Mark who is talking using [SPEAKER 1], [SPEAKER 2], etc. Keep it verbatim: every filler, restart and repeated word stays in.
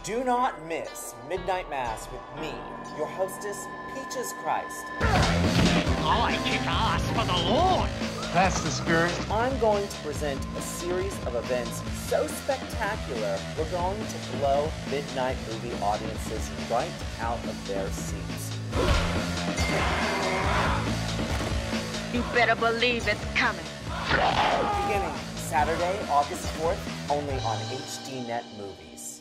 [SPEAKER 1] Do not miss Midnight Mass with me, your hostess, Peaches Christ.
[SPEAKER 2] I kick ass for the Lord!
[SPEAKER 3] That's the spirit.
[SPEAKER 1] I'm going to present a series of events so spectacular, we're going to blow midnight movie audiences right out of their seats.
[SPEAKER 4] You better believe it's coming.
[SPEAKER 1] Beginning Saturday, August fourth, only on H D net Movies.